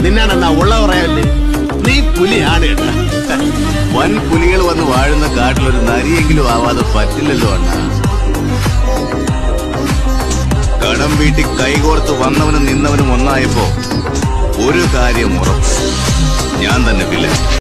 നിന്നാണെന്നാ ഉള്ള പറയാല്ലേ? നീ പുലിയാണ് കേട്ടാ. വൻ പുലികൾ വന്ന് വാഴുന്ന കാട്ടിലൊരു നരിയെങ്കിലും ആവാതെ പറ്റില്ലല്ലോ അണ്ണ. കടം വീട്ടി കൈകോർത്ത് വന്നവനും നിന്നവനും ഒന്നായപ്പോ ഒരു കാര്യം ഉറപ്പ്, ഞാൻ തന്നെ വില.